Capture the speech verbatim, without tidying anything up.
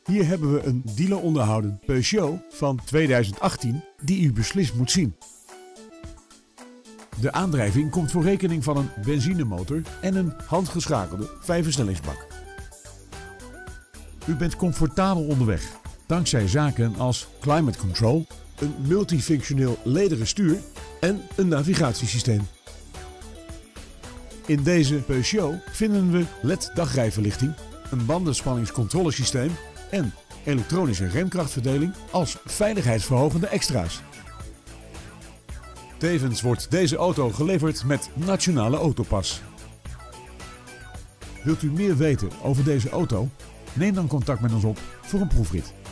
Hier hebben we een dealer onderhouden Peugeot van tweeduizend achttien die u beslist moet zien. De aandrijving komt voor rekening van een benzinemotor en een handgeschakelde vijfversnellingsbak. U bent comfortabel onderweg dankzij zaken als climate control, een multifunctioneel lederen stuur en een navigatiesysteem. In deze Peugeot vinden we L E D dagrijverlichting, een bandenspanningscontrolesysteem en elektronische remkrachtverdeling als veiligheidsverhogende extra's. Tevens wordt deze auto geleverd met Nationale Autopas. Wilt u meer weten over deze auto? Neem dan contact met ons op voor een proefrit.